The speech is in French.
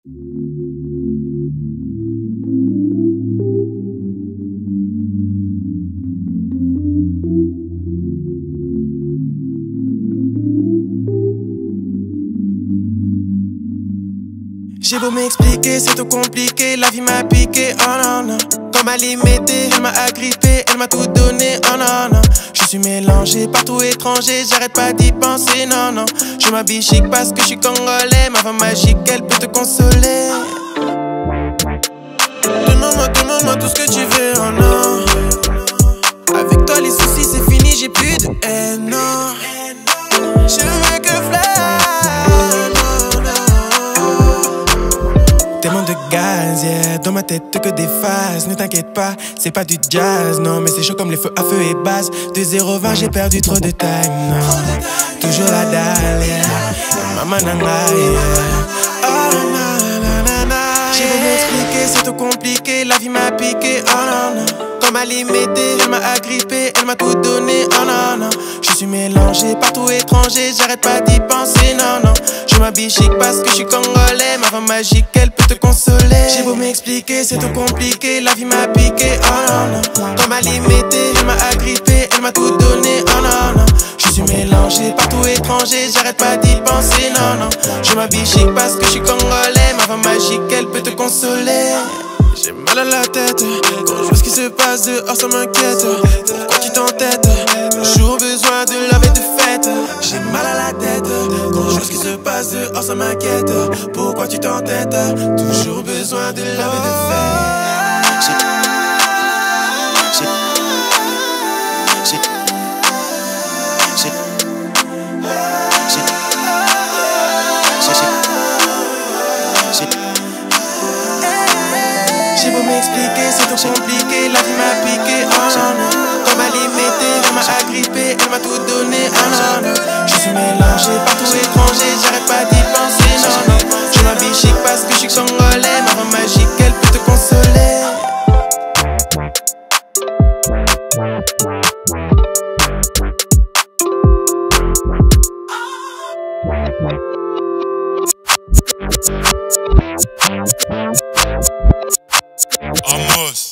J'ai beau m'expliquer, c'est trop compliqué, la vie m'a piqué, oh non non. Comme elle m'était, elle m'a agrippé, elle m'a tout donné, oh non non. Je suis mélangé, partout étranger, j'arrête pas d'y penser, non non. Je m'habille chic parce que je suis congolais, ma femme magique, elle peut te consoler. Demande-moi tout ce que tu veux, oh non. Avec toi les soucis c'est fini, j'ai plus de haine, non. Je veux que flair. Tellement de gaz, yeah, dans ma tête que des phases. Ne t'inquiète pas, c'est pas du jazz, non. Mais c'est chaud comme les feux à feu et base. De 0-20, j'ai perdu trop de time, non. Toujours la dalle, yeah. Maman nana, yeah. Oh nanana. J'ai beau m'expliquer, c'est trop compliqué. La vie m'a piqué, oh non non. Comme elle m'était, elle m'a agrippé, elle m'a tout donné, oh non non. Je suis mélangé, partout étranger, j'arrête pas d'y penser, non non. Je m'habille chic parce que je suis congolais, ma femme magique, elle peut te consoler. J'ai beau m'expliquer, c'est trop compliqué, la vie m'a piqué, oh non non. Comme elle m'était, elle m'a agrippé, elle m'a tout donné, oh non non. Je suis mélangé, partout étranger, j'arrête pas d'y penser, non non. Je m'habille chic parce que je suis congolais, ma femme magique, elle peut te consoler. J'ai mal à la tête, quand je vois ce qui se passe dehors ça m'inquiète. Pourquoi tu t'entêtes, toujours besoin de la veille de fête. J'ai mal à la tête, quand je vois ce qui se passe dehors ça m'inquiète. Pourquoi tu t'entêtes, toujours besoin de la veille de fête. J'ai beau m'expliquer, c'est trop compliqué, la vie m'a piqué, oh non non. Comme elle m'était, elle m'a agrippé, elle m'a tout donné, oh non non. Je suis mélangé, partout étranger, j'arrête pas d'y penser, non non. Je m'habille chic parce que je suis congolais, ma femme magique, elle peut te consoler. Amos.